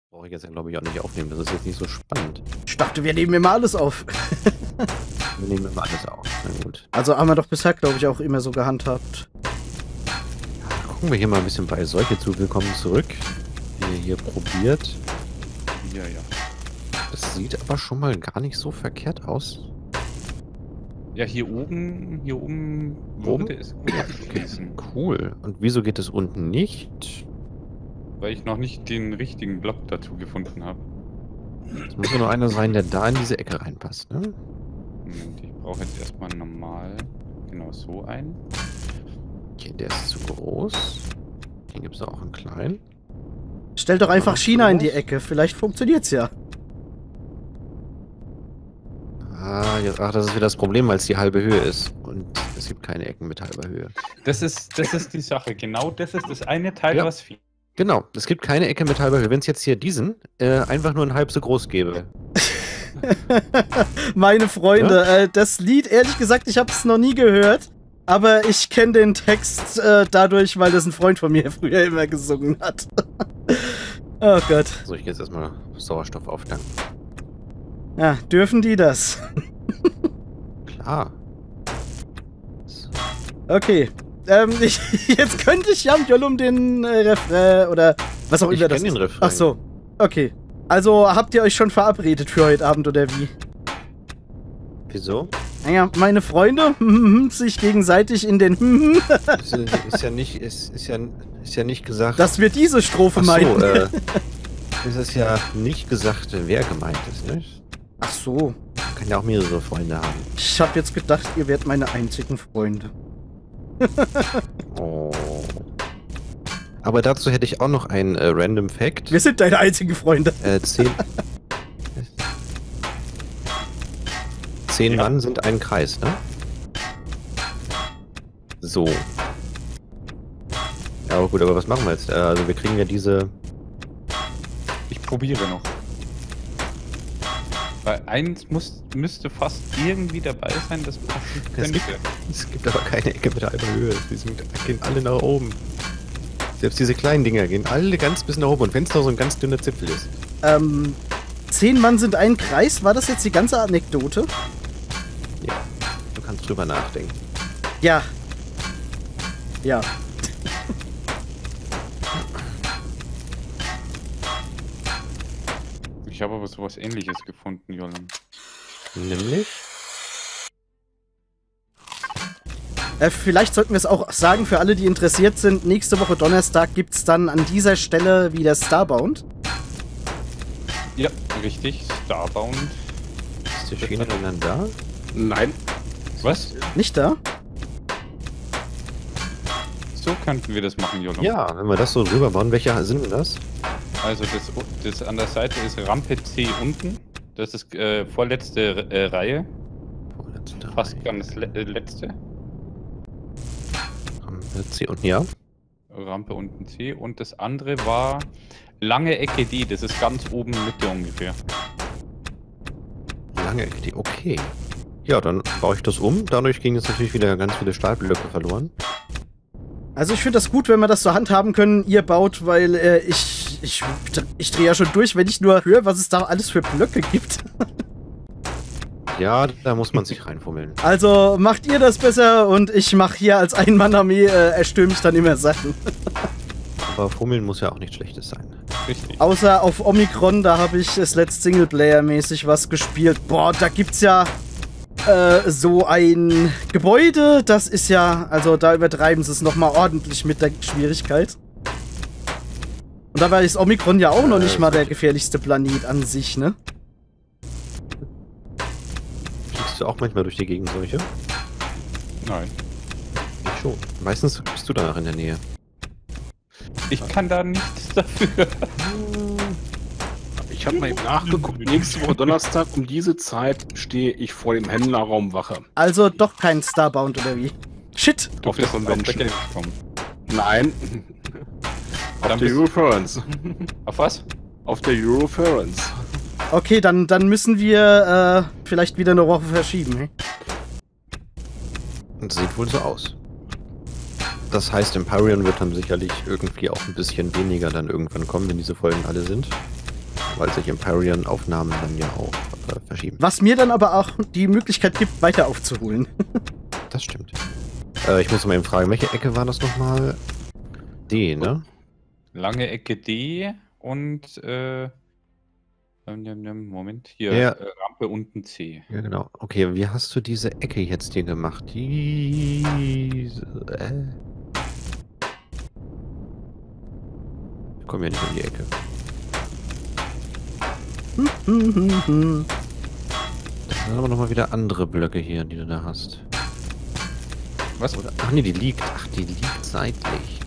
Brauche ich jetzt ja, glaube ich, auch nicht aufnehmen. Das ist jetzt nicht so spannend. Ich dachte, wir nehmen immer alles auf. Wir nehmen immer alles auf. Na gut. Also haben wir doch bisher, glaube ich, auch immer so gehandhabt. Gucken wir hier mal ein bisschen bei Seuche zu. Willkommen zurück. Wie ihr hier probiert. Ja, ja. Das sieht aber schon mal gar nicht so verkehrt aus. Ja, hier oben Oben? würde es gut fließen. Cool. Und wieso geht es unten nicht? Weil ich noch nicht den richtigen Block dazu gefunden habe. Es muss ja nur einer sein, der da in diese Ecke reinpasst, ne? Moment, ich brauche jetzt erstmal normal genau so einen. Okay, der ist zu groß. Den gibt es auch in klein. Stell doch einfach Ach, China in die groß? Ecke. Vielleicht funktioniert's ja. Ah, jetzt, ach, das ist wieder das Problem, weil es die halbe Höhe ist. Und es gibt keine Ecken mit halber Höhe. Das ist die Sache. Genau das ist das eine Teil, Ja. was fehlt. Genau, es gibt keine Ecke mit halber Höhe. Wenn es jetzt hier diesen einfach nur ein halb so groß gäbe. Meine Freunde, das Lied, ehrlich gesagt, ich habe es noch nie gehört. Aber ich kenne den Text dadurch, weil das ein Freund von mir früher immer gesungen hat. Oh Gott. So, ich gehe jetzt erstmal Sauerstoff auftanken. Ja, dürfen die das? Klar. So. Okay. Jetzt könnte ich ja um den Refrain oder was auch Ich immer das kenn den ist. Refrain. Ach so. Okay. Also habt ihr euch schon verabredet für heute Abend oder wie? Wieso? Naja, meine Freunde sich gegenseitig in den Ist ja nicht gesagt. dass wir diese Strophe Ach so, meinen. es ist ja nicht gesagt, wer gemeint ist, nicht? Ach so. Man kann ja auch mehrere Freunde haben. Ich habe jetzt gedacht, ihr wärt meine einzigen Freunde. Oh. Aber dazu hätte ich auch noch einen Random Fact. Wir sind deine einzigen Freunde. 10 Ja. Mann sind ein Kreis, ne? So. Ja, aber gut, aber was machen wir jetzt? Also wir kriegen ja diese... Ich probiere noch. Weil eins müsste fast irgendwie dabei sein, das passen könnte. Es gibt aber keine Ecke mit halber Höhe. Gehen alle nach oben. Selbst diese kleinen Dinger gehen alle ganz bis nach oben. Und wenn es noch so ein ganz dünner Zipfel ist. 10 Mann sind ein Kreis. War das jetzt die ganze Anekdote? Ja, du kannst drüber nachdenken. Ja. Ja. Ich habe aber sowas Ähnliches gefunden, Jolan. Nämlich? Vielleicht sollten wir es auch sagen für alle, die interessiert sind. Nächste Woche Donnerstag gibt es dann an dieser Stelle wieder Starbound. Ja, richtig. Starbound. Ist die Schiene denn dann da? Nein. Was? Nicht da? So könnten wir das machen, Jolan. Ja, wenn wir das so drüber bauen. Welche sind denn das? Also das an der Seite ist Rampe C unten. Das ist vorletzte Reihe. Vorletzte Fast Reihe. ganz letzte. Rampe C unten, ja. Rampe unten C. Und das andere war lange Ecke D. Das ist ganz oben Mitte ungefähr. Lange Ecke, die okay. Ja, dann baue ich das um. Dadurch gingen jetzt natürlich wieder ganz viele Stahlblöcke verloren. Also ich finde das gut, wenn wir das so handhaben können, ihr baut, weil ich drehe ja schon durch, wenn ich nur höre, was es da alles für Blöcke gibt. Ja, da muss man sich reinfummeln. Also macht ihr das besser und ich mache hier als Ein-Mann-Armee, erstürme ich dann immer Sachen. Aber Fummeln muss ja auch nichts Schlechtes sein. Richtig. Außer auf Omikron, da habe ich es letzt Singleplayer-mäßig was gespielt. Boah, da gibt's ja so ein Gebäude, das ist ja, also da übertreiben sie es nochmal ordentlich mit der Schwierigkeit. Und dabei ist Omikron ja auch noch nicht mal der gefährlichste Planet an sich, ne? Fliegst du auch manchmal durch die Gegend solche? Nein. Ich schon. Meistens bist du danach in der Nähe. Ich kann da nichts dafür. Ich habe mal eben nachgeguckt. Nächste Woche Donnerstag um diese Zeit stehe ich vor dem Händlerraum Wache. Also doch kein Starbound oder wie? Shit! Du Auf der bist auf der Convention. Gamescom. Nein. Auf Dann der bist- Euroference. Auf was? Auf der Euroference. Okay, dann müssen wir vielleicht wieder eine Woche verschieben, hey? Und sieht wohl so aus. Das heißt, Empyrean wird dann sicherlich irgendwie auch ein bisschen weniger dann irgendwann kommen, wenn diese Folgen alle sind. weil sich Empyrean-Aufnahmen dann ja auch verschieben. Was mir dann aber auch die Möglichkeit gibt, weiter aufzuholen. Das stimmt. Ich muss mal eben fragen, welche Ecke war das nochmal? D, ne? Lange Ecke D und Moment, hier Ja. Rampe unten C. Ja, genau. Okay, wie hast du diese Ecke jetzt hier gemacht? Diese... Ich komme ja nicht um die Ecke. Das sind aber nochmal wieder andere Blöcke hier, die du da hast. Was? Oder? Ach nee, die liegt seitlich.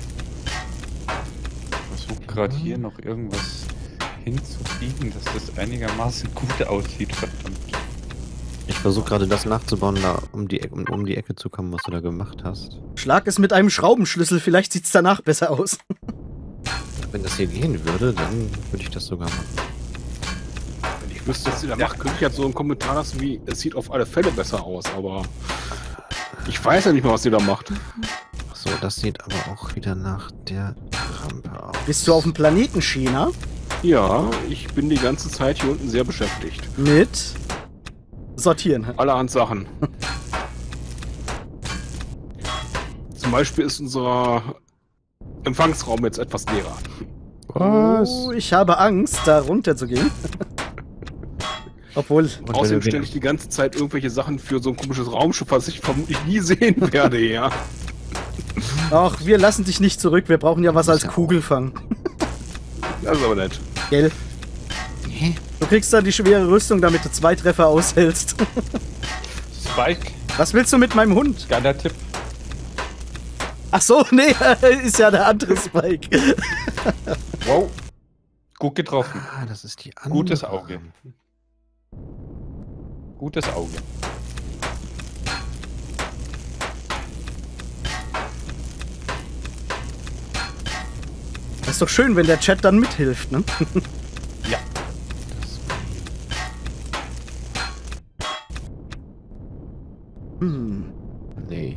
Ich versuche gerade hier noch irgendwas hinzubiegen, dass das einigermaßen gut aussieht, verdammt. Ich versuche gerade das nachzubauen, da um die Ecke zu kommen, was du da gemacht hast. Schlag es mit einem Schraubenschlüssel, vielleicht sieht es danach besser aus. Wenn das hier gehen würde, dann würde ich das sogar machen. Wenn ich wüsste, was sie da macht, könnte ich jetzt so einen Kommentar lassen wie, es sieht auf alle Fälle besser aus, aber ich weiß ja nicht mehr, was sie da macht. Achso, das sieht aber auch wieder nach der Rampe aus. Bist du auf dem Planeten China? Ja, ich bin die ganze Zeit hier unten sehr beschäftigt. Mit Sortieren. Allerhand Sachen. Zum Beispiel ist unser Empfangsraum jetzt etwas leerer. Oh, ich habe Angst, da runter zu gehen. Obwohl, Außerdem stelle ich die ganze Zeit irgendwelche Sachen für so ein komisches Raumschiff, was ich vermutlich nie sehen werde, ja. ach, wir lassen dich nicht zurück, wir brauchen ja was als Kugelfang. Das ist aber nett. Gell? Du kriegst dann die schwere Rüstung, damit du 2 Treffer aushältst. Spike, Was willst du mit meinem Hund? geiler Tipp. Ach so, nee, ist ja der andere Spike. Wow. Gut getroffen. Ah, das ist die andere. Gutes Auge. Gutes Auge. Das ist doch schön, wenn der Chat dann mithilft, ne? Ja. Nee.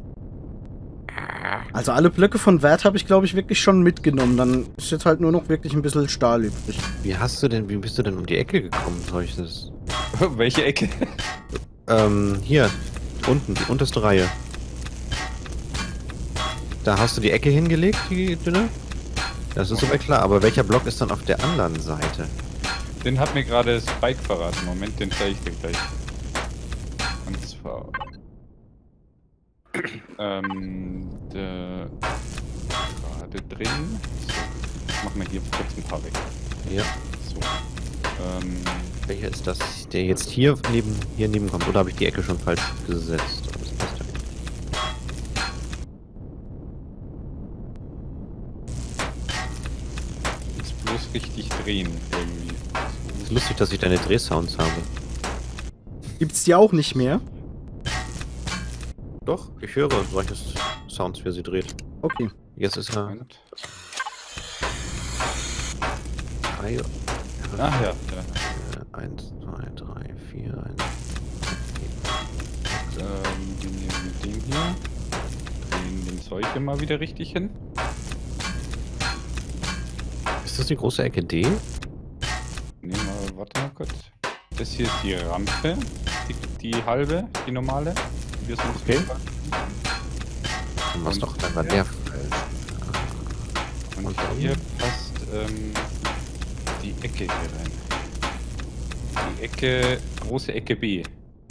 Also alle Blöcke von Wert habe ich, glaube ich, wirklich schon mitgenommen. Dann ist jetzt halt nur noch wirklich ein bisschen Stahl übrig. Wie bist du denn um die Ecke gekommen, solches? Welche Ecke? Hier. Unten, die unterste Reihe. Da hast du die Ecke hingelegt, die dünne? Das ist soweit klar, aber welcher Block ist dann auf der anderen Seite? Den hat mir gerade Spike verraten. Moment, den zeige ich dir gleich. Und zwar... gerade drin. So, machen wir hier kurz ein paar weg. Ja. So. Welcher ist das? Der jetzt hier neben kommt? Oder habe ich die Ecke schon falsch gesetzt? Das passt ja nicht. Jetzt bloß richtig drehen irgendwie. Ist lustig, dass ich deine Drehsounds habe. Gibt's die auch nicht mehr? Doch, ich höre solche Sounds, wie er sie dreht. Okay. Jetzt ist er Moment. 3. Ach ja. 1, 2, 3, 4, 1. Wir nehmen den hier. Drehen den Zeug mal wieder richtig hin. Ist das die große Ecke D? Nehmen wir, warte mal kurz. Das hier ist die Rampe. Die halbe, die normale. Die wir sonst Okay. machen. Dann war's Und doch, dann war hier- der falsch. Und Und dann- hier passt die Ecke hier rein. Die Ecke, große Ecke B.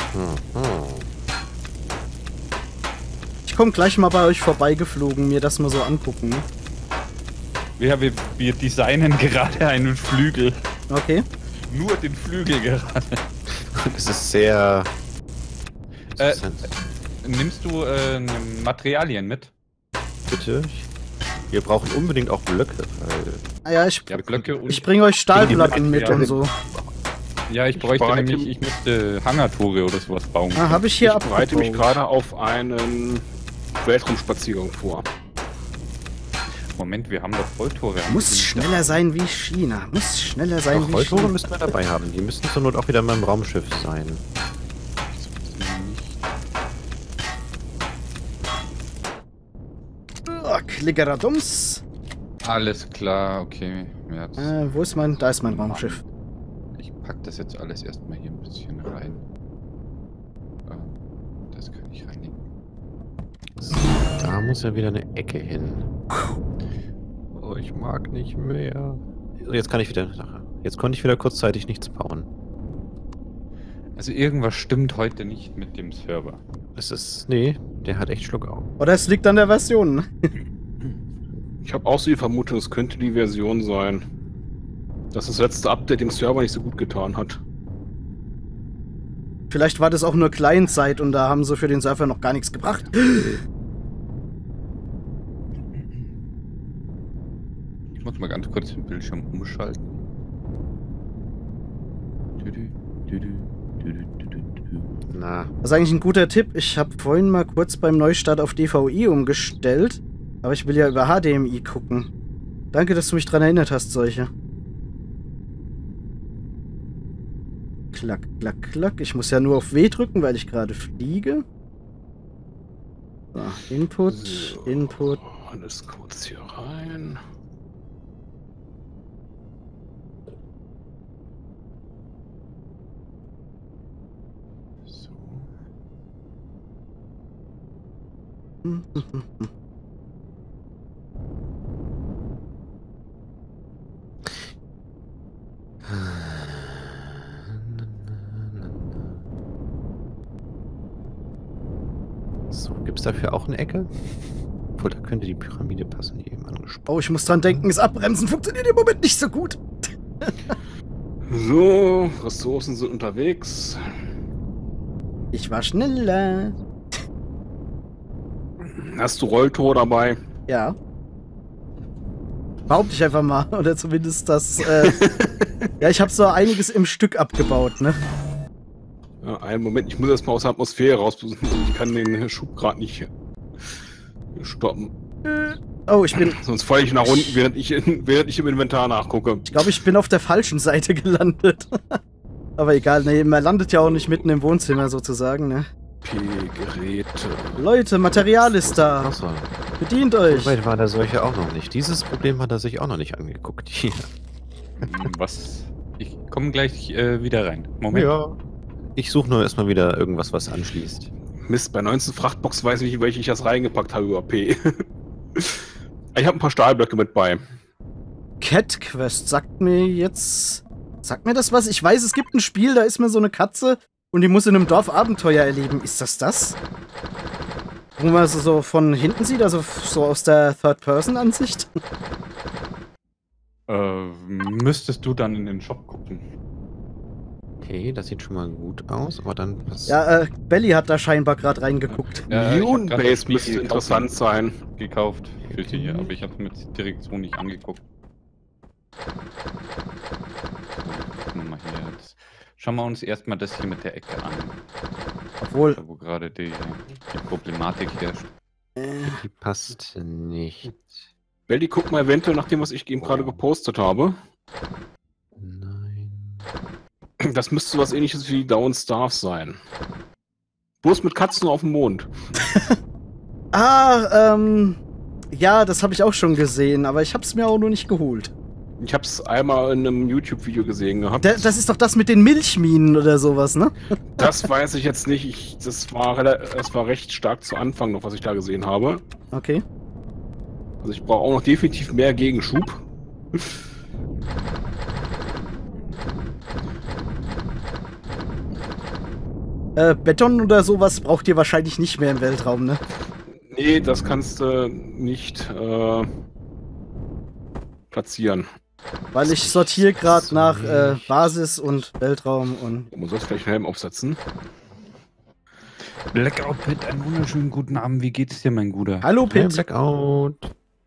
Ich komme gleich mal bei euch vorbeigeflogen, mir das mal so angucken. Ja, wir designen gerade einen Flügel. Okay. Nur den Flügel gerade. Das ist sehr... Äh, Nimmst du Materialien mit? Bitte? Wir brauchen unbedingt auch Blöcke, weil... Ah ja, ich Blöcke und... ich bringe euch Stahlplatten mit und so. Ja, ich bräuchte bereite- nämlich, ich müsste Hangartore oder sowas bauen. Ah, habe ich hier Ich bereite mich abgebaut. gerade auf einen Weltraumspaziergang vor. Moment, wir haben doch Volltore. Muss schneller sein wie China. Muss schneller sein Doch, wie Rolltore China. müssten wir dabei haben. Die müssten zur Not auch wieder in meinem Raumschiff sein. Klickeradums. Alles klar, okay. Ja, das, Wo ist mein... Da ist mein Raumschiff. ich pack das jetzt alles erstmal hier ein bisschen rein. Das kann ich reinigen. So, da muss ja wieder eine Ecke hin. Oh, ich mag nicht mehr. Jetzt kann ich wieder nachher. Jetzt konnte ich wieder kurzzeitig nichts bauen. Also irgendwas stimmt heute nicht mit dem Server. Es ist... Nee, der hat echt Schluck auf. Oder es liegt an der Version. Ne? Ich habe auch so die Vermutung, es könnte die Version sein, dass das letzte Update dem Server nicht so gut getan hat. Vielleicht war das auch nur Client-Side und da haben sie für den Server noch gar nichts gebracht. Ich muss mal ganz kurz den Bildschirm umschalten. Na, Das ist eigentlich ein guter Tipp. Ich habe vorhin mal kurz beim Neustart auf DVI umgestellt. Aber ich will ja über HDMI gucken. Danke, dass du mich dran erinnert hast, solche. Klack, klack, klack. Ich muss ja nur auf W drücken, weil ich gerade fliege. So, Input, So, Input. alles kurz hier rein. So. So, gibt's dafür auch eine Ecke? Obwohl, da könnte die Pyramide passen, die eben angesprochen. Oh, ich muss dran denken, das Abbremsen funktioniert im Moment nicht so gut. So, Ressourcen sind unterwegs. Ich war schneller. Hast du Rolltor dabei? Ja. Behaupte ich einfach mal. Oder zumindest das. Ja, ich habe so einiges im Stück abgebaut, ne? Ja, einen Moment, ich muss erstmal aus der Atmosphäre raus. Ich kann den Schub gerade nicht stoppen. Oh, ich bin. Sonst falle ich nach unten, während ich im Inventar nachgucke. Ich glaube, ich bin auf der falschen Seite gelandet. Aber egal, ne, man landet ja auch nicht mitten im Wohnzimmer sozusagen, ne? P-Geräte. Leute, Material ist da. Achso, Bedient euch. so weit war der solche auch noch nicht. Dieses Problem hat er sich auch noch nicht angeguckt. Hier. Was? Ich komme gleich wieder rein. Moment. Ja. Ich suche nur erstmal wieder irgendwas, was anschließt. Mist, bei 19 Frachtbox weiß ich nicht, welche ich das reingepackt habe über P. Ich habe ein paar Stahlblöcke mit bei. Cat Quest sagt mir jetzt. Sagt mir das was? Ich weiß, es gibt ein Spiel, da ist mir so eine Katze und die muss in einem Dorf Abenteuer erleben. Ist das das? Wo man so von hinten sieht, also so aus der Third-Person-Ansicht? Müsstest du dann in den Shop gucken. Okay, das sieht schon mal gut aus, aber dann... Ja, Belly hat da scheinbar gerade reingeguckt. Dune Base müsste interessant sein. Gekauft für sie, aber ich habe es mir direkt so nicht angeguckt. Gucken wir mal hier jetzt. Schauen wir uns erstmal das hier mit der Ecke an. Obwohl. Da, wo gerade die Problematik herrscht. Die passt nicht. Belly, guck mal eventuell nach dem, was ich eben gerade gepostet habe. Nein. Das müsste was ähnliches wie Down Stars sein. Bloß mit Katzen auf dem Mond. Ja, das habe ich auch schon gesehen, aber ich habe es mir auch noch nicht geholt. Ich habe es einmal in einem YouTube-Video gesehen gehabt. Das ist doch das mit den Milchminen oder sowas, ne? Das weiß ich jetzt nicht. Das war recht stark zu Anfang noch, was ich da gesehen habe. Okay. Also ich brauche auch noch definitiv mehr Gegenschub. Beton oder sowas braucht ihr wahrscheinlich nicht mehr im Weltraum, ne? Nee, das kannst du nicht platzieren. Weil ich sortiere gerade nach Basis und Weltraum und... Man soll vielleicht einen Helm aufsetzen. Blackout Pit, einen wunderschönen guten Abend. Wie geht's dir, mein Guter? Hallo, Hey, Pit. Blackout.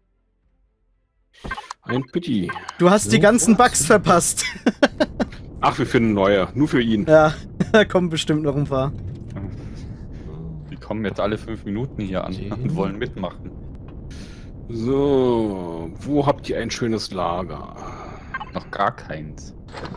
Ein Pity. Du hast die ganzen Bugs verpasst. Ach, wir finden neue. Nur für ihn. Ja, da kommen bestimmt noch ein paar. Die kommen jetzt alle 5 Minuten hier an und wollen mitmachen. So, wo habt ihr ein schönes Lager? Noch gar keins.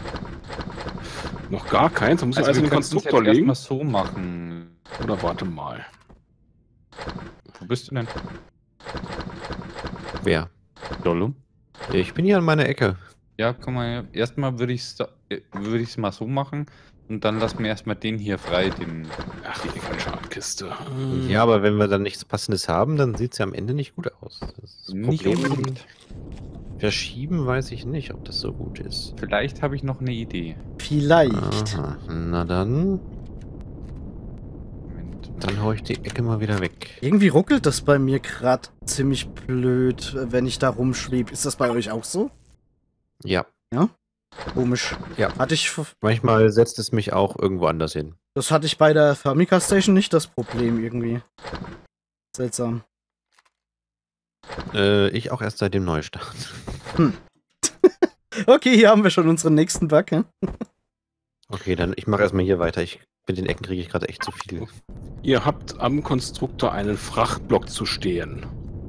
Noch gar keins? Da muss ich also wir den könnten es Konstruktor jetzt legen. erstmal so machen. Oder warte mal. Wo bist du denn? Wer? Dollum? Ich bin hier an meiner Ecke. Ja, guck mal, erstmal würde ich es mal so machen und dann lassen wir erstmal den hier frei, den. Ach, die Schatkiste. Ja, aber wenn wir dann nichts Passendes haben, dann sieht es ja am Ende nicht gut aus. Das Nicht Problem unbedingt. Verschieben weiß ich nicht, ob das so gut ist. Vielleicht habe ich noch eine Idee. Vielleicht. Aha, na dann. Moment. Dann hau ich die Ecke mal wieder weg. Irgendwie ruckelt das bei mir gerade ziemlich blöd, wenn ich da rumschwebe. Ist das bei euch auch so? Ja. Komisch. Ja. Manchmal setzt es mich auch irgendwo anders hin. Das hatte ich bei der Famicom Station nicht das Problem irgendwie. Seltsam. Ich auch erst seit dem Neustart. Okay, hier haben wir schon unseren nächsten Bug. Ja? Okay, dann ich mache erstmal hier weiter. Mit den Ecken kriege ich gerade echt zu viel. Ihr habt am Konstruktor einen Frachtblock zu stehen.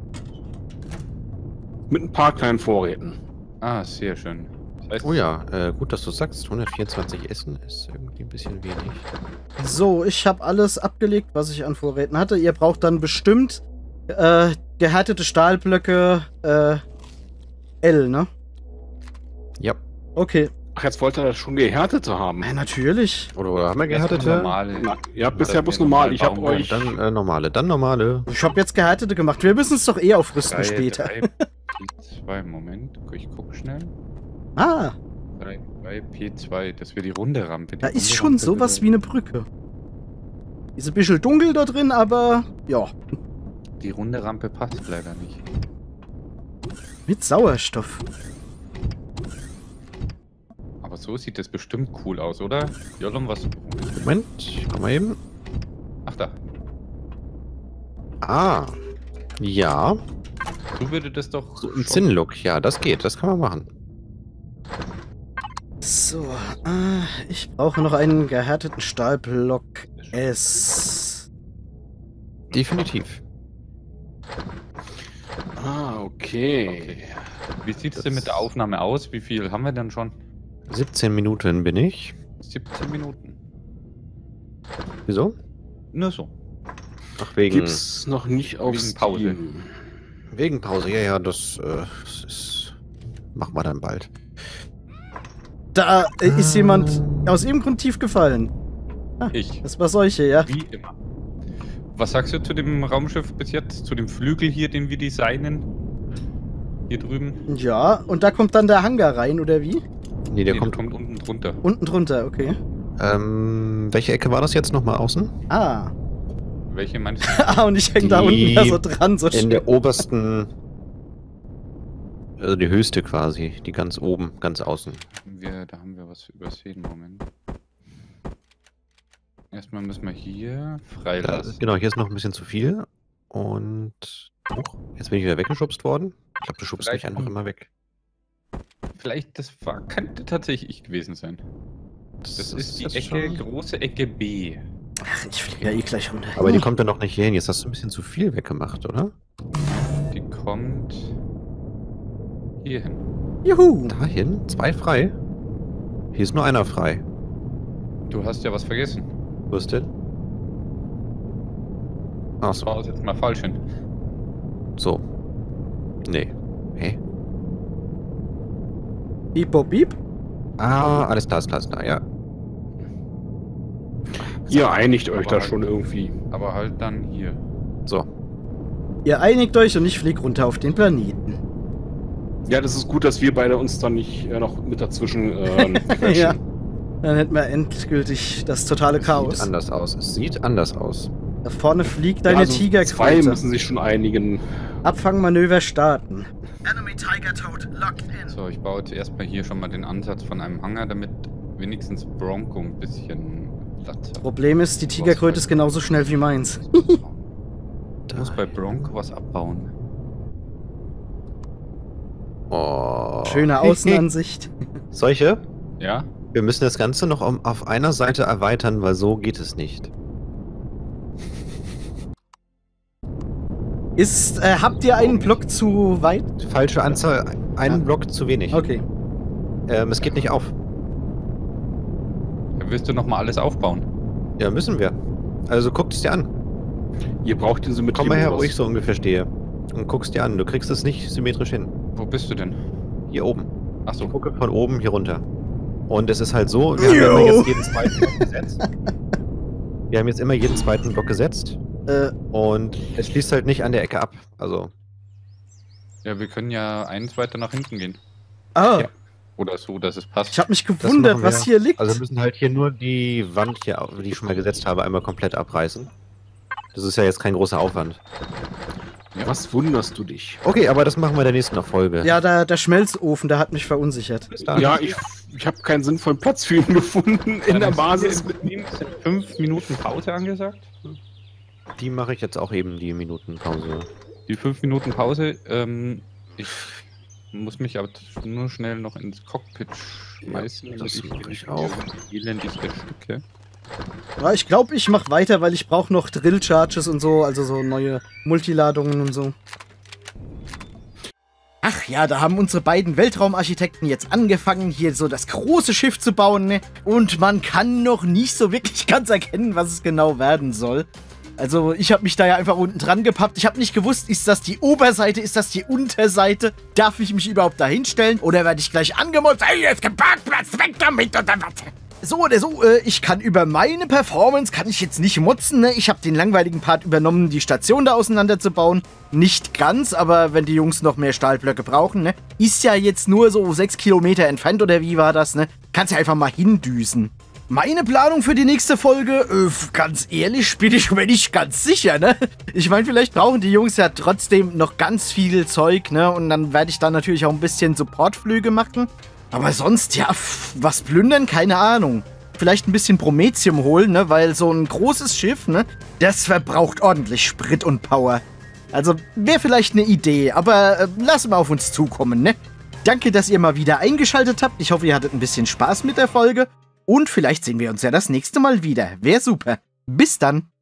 Mit ein paar kleinen Vorräten. Ah, sehr schön. Das heißt, Oh ja, gut, dass du sagst. 124 Essen ist irgendwie ein bisschen wenig. So, ich habe alles abgelegt, was ich an Vorräten hatte. Ihr braucht dann bestimmt gehärtete Stahlblöcke L, ne? Ja. Okay. Ach, jetzt wollt ihr das schon gehärtete haben. Ja, natürlich. Oder haben wir erstmal gehärtete? normale. Na, ihr habt bisher bloß normal. Ich hab euch... Dann normale, dann normale. Ich habe jetzt gehärtete gemacht. Wir müssen es doch eh aufrüsten später. P2, Moment, ich gucke schnell. Ah, 3, P2, das wäre die runde Rampe. da ist schon sowas wie eine Brücke. Ist ein bisschen dunkel da drin, aber ja. Die runde Rampe passt leider nicht. Mit Sauerstoff. Aber so sieht das bestimmt cool aus, oder? Jolom, was? Moment, ich komm mal eben. Ach da. Ah. Ja. So würde das doch. So ein Zinnlook, ja, das geht, das kann man machen. So, ich brauche noch einen gehärteten Stahlblock S. Definitiv. Ah, okay. Wie sieht es denn mit der Aufnahme aus? Wie viel haben wir denn schon? 17 Minuten bin ich. 17 Minuten. Wieso? Nur so. Ach, wegen Gibt's noch nicht auf Wegen Pause. Steam. Wegen Pause. Ja, ja, das ist... Machen wir dann bald. Da ist jemand aus irgendeinem Grund tief gefallen. Ich. Das war solche, ja. Wie immer. Was sagst du zu dem Raumschiff bis jetzt? Zu dem Flügel hier, den wir designen? Hier drüben? Ja, und da kommt dann der Hangar rein, oder wie? Nee, der Nee, kommt... unten drunter. Unten drunter, okay. Welche Ecke war das jetzt nochmal außen? Ah. Welche meinst du? Ah, und ich hänge da unten ja so dran, so In schön. der obersten... Also die höchste quasi. Die ganz oben, ganz außen. Da haben wir was übersehen. Moment. Erstmal müssen wir hier freilassen. Genau, hier ist noch ein bisschen zu viel. Und... jetzt bin ich wieder weggeschubst worden. Ich glaube, du schubst mich Vielleicht einfach immer weg. Vielleicht, könnte tatsächlich ich gewesen sein. Das ist die jetzt Ecke, schon- große Ecke B. Ach, ich fliege ja eh gleich runter. Aber die kommt ja noch nicht hier hin. Jetzt hast du ein bisschen zu viel weggemacht, oder? Die kommt hier hin. Juhu. Dahin? 2 frei? Hier ist nur einer frei. Du hast ja was vergessen. Wo ist denn? Achso, Baue es jetzt mal falsch hin. so. Nee. Hä? Piep, bop, piep. Ah, alles klar, ja. Ihr einigt euch Aber da halt- schon irgendwie. Aber halt dann hier. So. Ihr einigt euch und ich fliege runter auf den Planeten. Ja, das ist gut, dass wir beide uns dann nicht noch mit dazwischen Ja. quetschen. Dann hätten wir endgültig das totale Sieht Chaos. anders aus. Es sieht anders aus. Da vorne fliegt Ja, deine also zwei Tigerkreuze. müssen sich schon einigen. Abfangmanöver starten. Enemy Tiger Toad locked in. So, ich baue jetzt erstmal hier schon mal den Ansatz von einem Hangar, damit wenigstens Bronco ein bisschen Platz hat. Problem ist, die Tigerkröte ist genauso schnell wie meins. Ich muss bei Bronco was abbauen. Oh. Schöne Außenansicht. Solche? Ja? Wir müssen das Ganze noch auf einer Seite erweitern, weil so geht es nicht. Habt ihr einen Block zu weit? Falsche Anzahl, einen Block zu wenig. Okay. Es geht nicht auf. Dann willst du nochmal alles aufbauen? Ja, müssen wir. Also guckt es dir an. Ihr braucht den Komm mal her, wo Symmetriemodus. ich so ungefähr stehe. Und guck's dir an. Du kriegst es nicht symmetrisch hin. Wo bist du denn? Hier oben. Achso. Ich gucke von oben hier runter. Und es ist halt so, wir haben ja jetzt jeden zweiten Block gesetzt. Wir haben jetzt immer jeden zweiten Block gesetzt. Und es schließt halt nicht an der Ecke ab. Also. Ja, wir können ja eins weiter nach hinten gehen. Ah. Ja. Oder so, dass es passt. Ich habe mich gewundert, was hier liegt. Also wir müssen halt hier nur die Wand hier, die ich schon mal gesetzt habe, einmal komplett abreißen. Das ist ja jetzt kein großer Aufwand. Ja. Was wunderst du dich? Okay, aber das machen wir in der nächsten Folge. Ja, der Schmelzofen, der hat mich verunsichert. Bis dann. Ja, ich habe keinen sinnvollen Platz für ihn gefunden in der Basis. Sind 5 Minuten Pause angesagt? Die mache ich jetzt auch eben, die Minutenpause. Die 5 Minuten Pause. Ich muss mich aber nur schnell noch ins Cockpit schmeißen. Ja, das mache ich auch. Elendigste Stücke. Ja, ich glaube, ich mache weiter, weil ich brauche noch Drill-Charges und so, also so neue Multiladungen und so. Ach ja, da haben unsere beiden Weltraumarchitekten jetzt angefangen, hier so das große Schiff zu bauen, ne? Und man kann noch nicht so wirklich ganz erkennen, was es genau werden soll. Also, ich habe mich da ja einfach unten dran gepappt. Ich habe nicht gewusst, ist das die Oberseite, ist das die Unterseite? Darf ich mich überhaupt da hinstellen? Oder werde ich gleich angemotzt? Hey, jetzt Parkplatz, weg damit oder was? So oder so, ich kann über meine Performance, kann ich jetzt nicht motzen, ne? Ich habe den langweiligen Part übernommen, die Station da auseinanderzubauen. Nicht ganz, aber wenn die Jungs noch mehr Stahlblöcke brauchen, ne? Ist ja jetzt nur so 6 Kilometer entfernt, oder wie war das, ne? Kannst ja einfach mal hindüsen. Meine Planung für die nächste Folge, ganz ehrlich, bin ich mir nicht ganz sicher, ne? Ich meine, vielleicht brauchen die Jungs ja trotzdem noch ganz viel Zeug, ne? Und dann werde ich da natürlich auch ein bisschen Supportflüge machen. Aber sonst, ja, was plündern? Keine Ahnung. Vielleicht ein bisschen Prometium holen, ne? Weil so ein großes Schiff, ne? Das verbraucht ordentlich Sprit und Power. Also, wäre vielleicht eine Idee, aber lassen wir auf uns zukommen, ne? Danke, dass ihr mal wieder eingeschaltet habt. Ich hoffe, ihr hattet ein bisschen Spaß mit der Folge. Und vielleicht sehen wir uns ja das nächste Mal wieder. Wäre super. Bis dann.